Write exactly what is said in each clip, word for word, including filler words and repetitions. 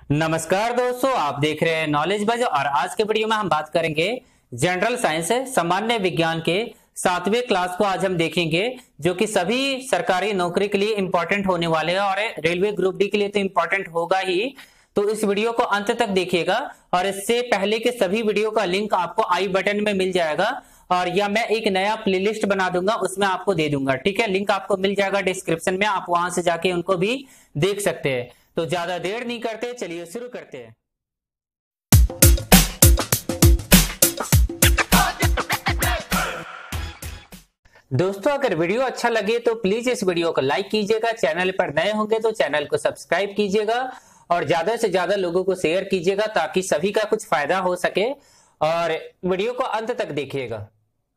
नमस्कार दोस्तों, आप देख रहे हैं नॉलेज बज और आज के वीडियो में हम बात करेंगे जनरल साइंस सामान्य विज्ञान के सातवें क्लास को आज हम देखेंगे, जो कि सभी सरकारी नौकरी के लिए इंपॉर्टेंट होने वाले हैं और रेलवे ग्रुप डी के लिए तो इंपॉर्टेंट होगा ही। तो इस वीडियो को अंत तक देखिएगा और इससे पहले के सभी वीडियो का लिंक आपको आई बटन में मिल जाएगा और या मैं एक नया प्लेलिस्ट बना दूंगा, उसमें आपको दे दूंगा। ठीक है, लिंक आपको मिल जाएगा डिस्क्रिप्शन में, आप वहां से जाके उनको भी देख सकते हैं। तो ज्यादा देर नहीं करते, चलिए शुरू करते हैं। दोस्तों, अगर वीडियो अच्छा लगे तो प्लीज इस वीडियो को लाइक कीजिएगा, चैनल पर नए होंगे तो चैनल को सब्सक्राइब कीजिएगा और ज्यादा से ज्यादा लोगों को शेयर कीजिएगा ताकि सभी का कुछ फायदा हो सके। और वीडियो को अंत तक देखिएगा।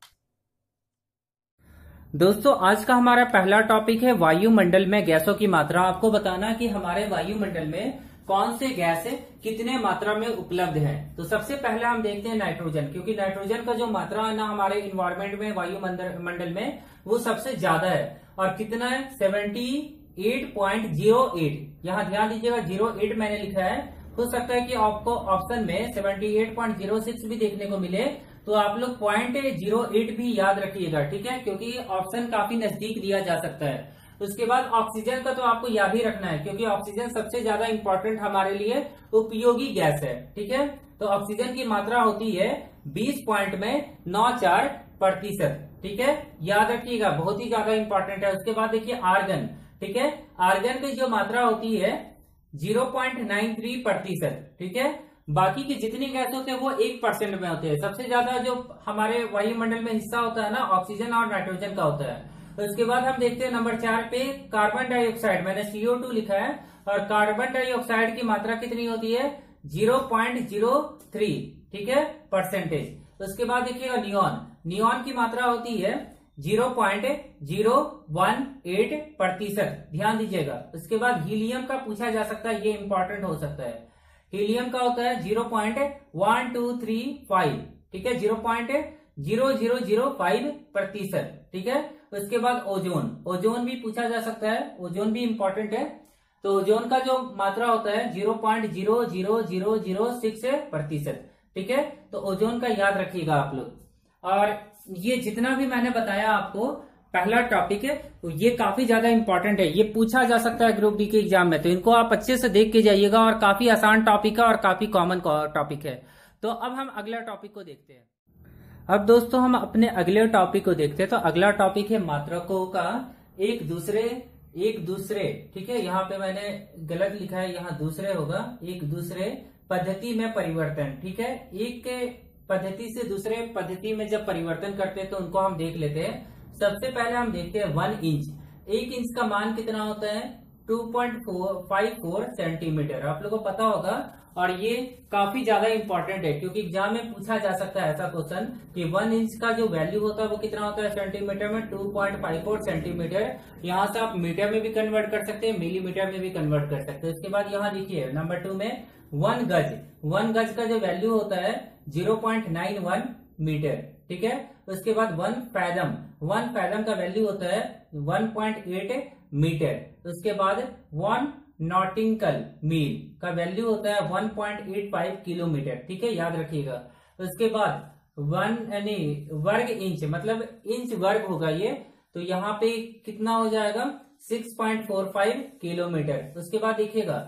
दोस्तों, आज का हमारा पहला टॉपिक है वायुमंडल में गैसों की मात्रा। आपको बताना कि हमारे वायुमंडल में कौन से गैस कितने मात्रा में उपलब्ध है। तो सबसे पहले हम देखते हैं नाइट्रोजन, क्योंकि नाइट्रोजन का जो मात्रा है ना हमारे इन्वायरमेंट में वायुमंडल मंडल में वो सबसे ज्यादा है। और कितना है? अठहत्तर पॉइंट जीरो आठ। यहाँ ध्यान दीजिएगा, जीरो एट मैंने लिखा है। हो सकता है कि आपको ऑप्शन में अठहत्तर पॉइंट जीरो सिक्स भी देखने को मिले, तो आप लोग पॉइंट जीरो एट भी याद रखिएगा। ठीक है, क्योंकि ऑप्शन काफी नजदीक दिया जा सकता है। उसके बाद ऑक्सीजन का तो आपको याद ही रखना है, क्योंकि ऑक्सीजन सबसे ज्यादा इंपॉर्टेंट हमारे लिए उपयोगी गैस है। ठीक है, तो ऑक्सीजन की मात्रा होती है बीस पॉइंट में नौ चार प्रतिशत। ठीक है, याद रखिएगा, बहुत ही ज्यादा इंपॉर्टेंट है। उसके बाद देखिए आर्गन। ठीक है, आर्गन की जो मात्रा होती है जीरो पॉइंट नाइन थ्री प्रतिशत। ठीक है, बाकी की जितनी गैस होते हैं वो एक परसेंट में होते हैं। सबसे ज्यादा जो हमारे वायुमंडल में हिस्सा होता है ना, ऑक्सीजन और नाइट्रोजन का होता है। तो इसके बाद हम देखते हैं नंबर चार पे कार्बन डाइऑक्साइड। मैंने सी ओ टू लिखा है और कार्बन डाइऑक्साइड की मात्रा कितनी होती है? Zero point zero three. ठीक है, परसेंटेज। उसके बाद देखिएगा नियॉन। नियॉन की मात्रा होती है zero point zero one eight प्रतिशत। ध्यान दीजिएगा। उसके बाद हीलियम का पूछा जा सकता है, ये इंपॉर्टेंट हो सकता है। हीलियम का होता है zero point one two three five. ठीक है, zero point zero zero zero five प्रतिशत। ठीक है, उसके बाद ओजोन। ओजोन भी पूछा जा सकता है, ओजोन भी इंपॉर्टेंट है। तो ओजोन का जो मात्रा होता है zero point zero zero zero zero six प्रतिशत। ठीक है, तो ओजोन का याद रखिएगा आप लोग। और ये जितना भी मैंने बताया आपको पहला टॉपिक है, तो ये काफी ज्यादा इंपॉर्टेंट है, ये पूछा जा सकता है ग्रुप डी के एग्जाम में। तो इनको आप अच्छे से देख के जाइएगा और काफी आसान टॉपिक है और काफी कॉमन टॉपिक है। तो अब हम अगला टॉपिक को देखते हैं। अब दोस्तों हम अपने अगले टॉपिक को देखते हैं। तो अगला टॉपिक है मात्रकों का एक दूसरे एक दूसरे ठीक है, यहाँ पे मैंने गलत लिखा है, यहाँ दूसरे होगा, एक दूसरे पद्धति में परिवर्तन। ठीक है, एक पद्धति से दूसरे पद्धति में जब परिवर्तन करते हैं तो उनको हम देख लेते हैं। सबसे पहले हम देखते हैं वन इंच। एक इंच का मान कितना होता है? Two point five four centimetre. आप लोगों को पता होगा और ये काफी ज्यादा इंपॉर्टेंट है, क्योंकि एग्जाम में पूछा जा सकता है ऐसा क्वेश्चन कि वन इंच का जो वैल्यू होता है वो कितना होता है सेंटीमीटर में? Two point five four centimetre. यहाँ से आप मीटर में भी कन्वर्ट कर सकते हैं, मिलीमीटर में भी कन्वर्ट कर सकते हैं। उसके बाद यहाँ देखिए नंबर टू में वन गज। वन गज का जो वैल्यू होता है zero point nine one metre. ठीक है, उसके बाद वन फैदम। वन फैदम का वैल्यू होता है वन पॉइंट एट मीटर। उसके बाद वन नॉटिंकल मील का वैल्यू होता है one point eight five kilometre. ठीक है, याद रखिएगा। उसके बाद वन यानी वर्ग इंच, मतलब इंच वर्ग होगा ये, तो यहाँ पे कितना हो जाएगा? Six point four five kilometre. उसके बाद देखिएगा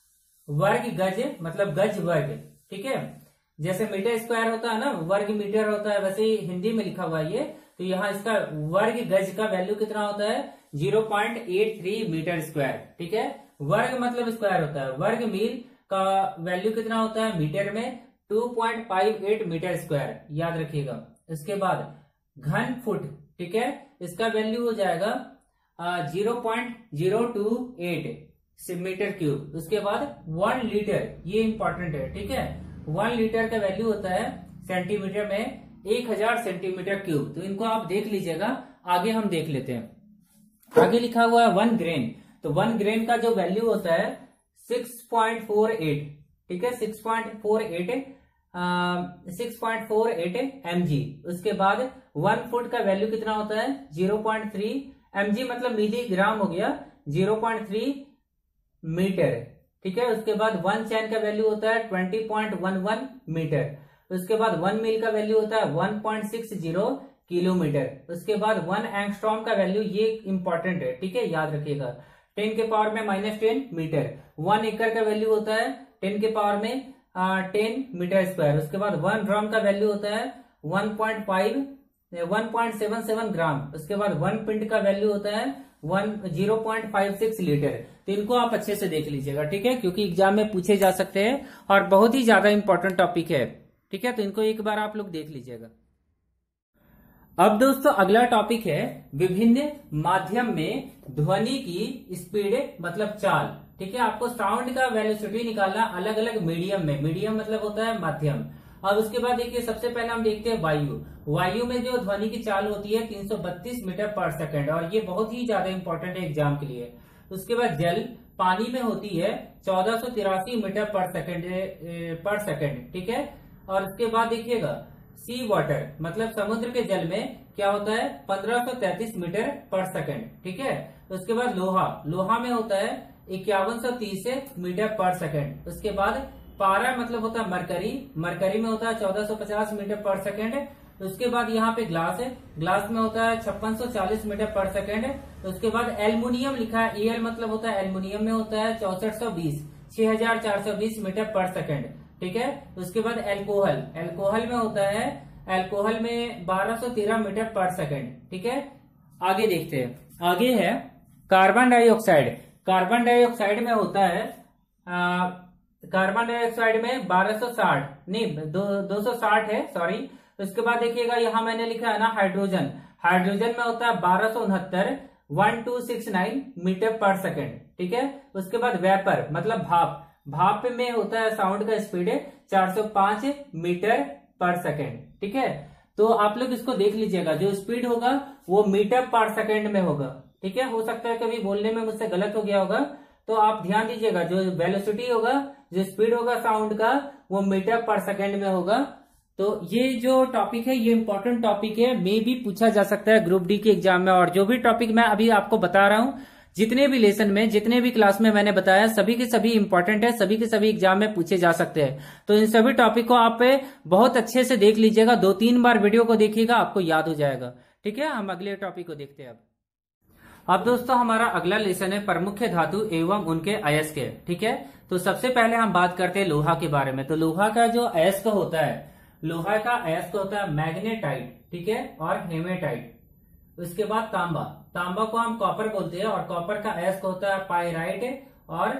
वर्ग गज, मतलब गज वर्ग। ठीक है, जैसे मीटर स्क्वायर होता है ना, वर्ग मीटर होता है, वैसे ही हिंदी में लिखा हुआ है ये। तो यहाँ इसका वर्ग गज का वैल्यू कितना होता है? Zero point eight three metre square. ठीक है, वर्ग मतलब स्क्वायर होता है। वर्ग मील का वैल्यू कितना होता है मीटर में? Two point five eight metre square, याद रखिएगा। इसके बाद घन फुट। ठीक है, इसका वैल्यू हो जाएगा zero point zero two eight metre cube. उसके बाद वन लीटर, ये इंपॉर्टेंट है। ठीक है, वन लीटर का वैल्यू होता है सेंटीमीटर में एक हजार सेंटीमीटर क्यूब। तो इनको आप देख लीजिएगा। आगे हम देख लेते हैं। आगे लिखा हुआ है वन ग्रेन। तो वन ग्रेन का जो वैल्यू होता है सिक्स पॉइंट फोर एट। ठीक है, six point four eight six point four eight M G. उसके बाद वन फुट का वैल्यू कितना होता है? Zero point three M G, मतलब मिलीग्राम हो गया, जीरो पॉइंट थ्री मीटर। ठीक है। उसके बाद वन चैन का वैल्यू होता है twenty point one one metre. उसके बाद वन मील का वैल्यू होता है one point six zero kilometre. उसके बाद वन एंगस्ट्रॉम का वैल्यू, ये इंपॉर्टेंट है, ठीक है, याद रखिएगा, टेन के पावर में माइनस टेन मीटर। वन एकड़ का वैल्यू होता है टेन के पावर में टेन मीटर स्क्वायर। उसके बाद वन ड्रम का वैल्यू होता है one point five one point seven seven gram. उसके बाद वन पिंट का वैल्यू होता है one zero point five six litre. तो इनको आप अच्छे से देख लीजिएगा, ठीक है, क्योंकि एग्जाम में पूछे जा सकते हैं और बहुत ही ज्यादा इंपॉर्टेंट टॉपिक है, ठीक है। तो इनको एक बार आप लोग देख लीजिएगा। अब दोस्तों अगला टॉपिक है विभिन्न माध्यम में ध्वनि की स्पीड मतलब चाल, ठीक है। आपको साउंड का वेलोसिटी निकालना अलग अलग मीडियम में, मीडियम मतलब होता है माध्यम। और उसके बाद देखिए सबसे पहले हम देखते हैं वायु। वायु में जो ध्वनि की चाल होती है तीन सौ बत्तीस मीटर पर सेकंड, और ये बहुत ही ज्यादा इंपॉर्टेंट है एग्जाम के लिए। उसके बाद जल, पानी में होती है चौदह सौ तिरासी मीटर पर सेकंड पर सेकंड, ठीक है। और उसके बाद देखिएगा सी वाटर मतलब समुद्र के जल में क्या होता है पंद्रह सौ तैतीस मीटर पर सेकंड, ठीक है। उसके बाद लोहा, लोहा में होता है इक्यावन सौ तीस मीटर पर सेकंड। उसके बाद पारा मतलब होता है मरकरी, मरकरी में होता है चौदह सौ पचास मीटर पर सेकंड। उसके बाद यहाँ पे ग्लास है, ग्लास में होता है छप्पन सौ चालीस मीटर पर सेकंड। उसके बाद एल्युमिनियम लिखा है, एल मतलब होता है एल्युमिनियम में होता है चौसठ सौ बीस छह हजार चार सौ बीस मीटर पर सेकंड, ठीक है। उसके बाद एल्कोहल, एल्कोहल में होता है एल्कोहल में बारह सौ तेरह मीटर पर सेकंड, ठीक है। आगे देखते हैं, आगे है कार्बन डाइऑक्साइड। कार्बन डाइऑक्साइड में होता है आ, कार्बन डाइऑक्साइड में बारह सौ साठ नहीं दो, दो सौ साठ है, सॉरी। उसके बाद देखिएगा यहाँ मैंने लिखा है ना हाइड्रोजन, हाइड्रोजन में होता है बारह सौ उनहत्तर one two six nine metre per second, ठीक है। उसके बाद वेपर मतलब भाप, भाप में होता है साउंड का स्पीड है चार सौ पांच मीटर पर सेकंड, ठीक है। तो आप लोग इसको देख लीजिएगा, जो स्पीड होगा वो मीटर पर सेकंड में होगा, ठीक है। हो सकता है कभी बोलने में मुझसे गलत हो गया होगा, तो आप ध्यान दीजिएगा, जो वेलोसिटी होगा, जो स्पीड होगा साउंड का, वो मीटर पर सेकंड में होगा। तो ये जो टॉपिक है ये इंपॉर्टेंट टॉपिक है, मे भी पूछा जा सकता है ग्रुप डी के एग्जाम में। और जो भी टॉपिक मैं अभी आपको बता रहा हूं, जितने भी लेसन में, जितने भी क्लास में मैंने बताया, सभी के सभी इंपॉर्टेंट है, सभी के सभी एग्जाम में पूछे जा सकते हैं। तो इन सभी टॉपिक को आप बहुत अच्छे से देख लीजिएगा, दो तीन बार वीडियो को देखिएगा, आपको याद हो जाएगा, ठीक है। हम अगले टॉपिक को देखते हैं अब अब दोस्तों हमारा अगला लेसन है प्रमुख धातु एवं उनके अयस्क, ठीक है। तो सबसे पहले हम बात करते हैं लोहा के बारे में। तो लोहा का जो अयस्क होता है, लोहा का अयस्क होता है मैग्नेटाइट, ठीक है, और हेमेटाइट। उसके बाद तांबा, तांबा को हम कॉपर बोलते हैं, और कॉपर का अयस्क होता है पायराइट और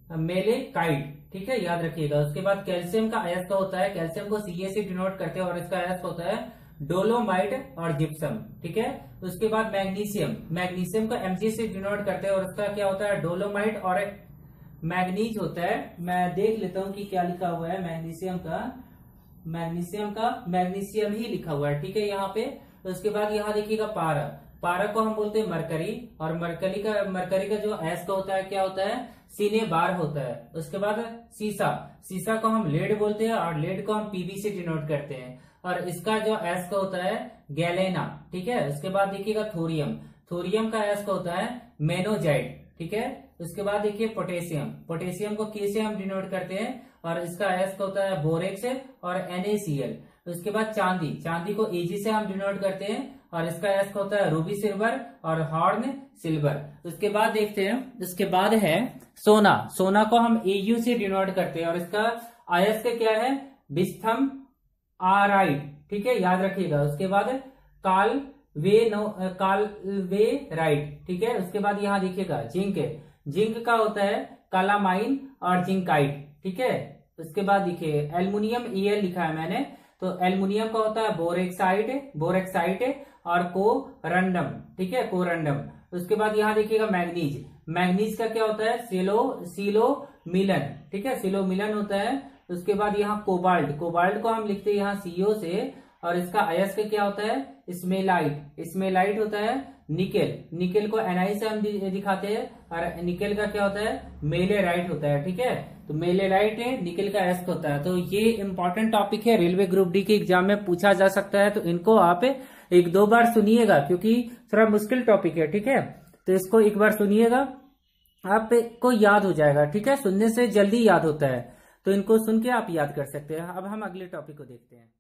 मेलेकाइट, ठीक है, याद रखिएगा। उसके बाद कैल्शियम का अयस्क होता है, कैल्शियम को सी ए से डिनोट करते हैं, और इसका अयस्क होता है डोलोमाइट और जिप्सम, ठीक है। उसके बाद मैग्नीशियम, मैग्नीशियम को एमजी से डिनोट करते हैं, और उसका क्या होता है डोलोमाइट और मैग्नीज होता है। मैं देख लेता हूं कि क्या लिखा हुआ है मैग्नीशियम का, मैग्नीशियम का मैग्नीशियम ही लिखा हुआ है, ठीक है, यहाँ पे। उसके बाद यहाँ देखिएगा पारा, पारा को हम बोलते हैं मरकरी, और मरकरी का मरकरी का जो अयस्क होता है क्या होता है सीने बार होता है। उसके बाद सीसा, सीसा को हम लेड बोलते हैं, और लेड को हम पीबी से डिनोट करते हैं, और इसका जो अयस्क होता है गैलेना, ठीक है। उसके बाद देखिएगा थोरियम, थोरियम का अयस्क होता है मेनोजाइट, ठीक है। उसके बाद देखिए पोटेशियम, पोटेशियम को के से हम डिनोट करते हैं, और इसका अयस्क होता है बोरेक्स और एनएसीएल। उसके बाद चांदी, चांदी को एजी से हम डिनोट करते हैं, और इसका अयस्क होता है रूबी सिल्वर और हॉर्न सिल्वर। उसके बाद देखते हैं, उसके बाद है सोना, सोना को हम एयू से डिनोट करते हैं, और इसका अयस्क क्या है बिस्थम आराइट, ठीक है, याद रखिएगा। उसके बाद काल वे नो काल वे राइट, ठीक है। उसके बाद यहाँ देखिएगा जिंक, जिंक का होता है कालामाइन और जिंकाइट, ठीक है। उसके बाद देखिए एल्युमिनियम ईएल लिखा है मैंने, तो एल्युमिनियम का होता है बोरेक्साइट, बोरेक्साइट और कोरंडम, ठीक है, कोरंडम। उसके बाद यहाँ देखिएगा मैग्नीज, मैग्नीज का क्या होता है सिलो सिलो मिलन, ठीक है, सिलो मिलन होता है। उसके बाद यहाँ कोबाल्ट, कोबाल्ट को हम लिखते हैं यहाँ सीओ से, और इसका अयस्क क्या होता है स्मेलाइट, स्मेलाइट होता है निकेल, निकेल को एनआई से हम दिखाते हैं, और निकेल का क्या होता है मेलेराइट होता है, ठीक है। तो मेलेराइट है निकेल का अयस्क होता है। तो ये इंपॉर्टेंट टॉपिक है, रेलवे ग्रुप डी के एग्जाम में पूछा जा सकता है, तो इनको आप एक दो बार सुनिएगा, क्योंकि थोड़ा मुश्किल टॉपिक है, ठीक है। तो इसको एक बार सुनिएगा, आपको याद हो जाएगा। ठीक है, सुनने से जल्दी याद होता है, तो इनको सुन के आप याद कर सकते हैं। अब हम अगले टॉपिक को देखते हैं।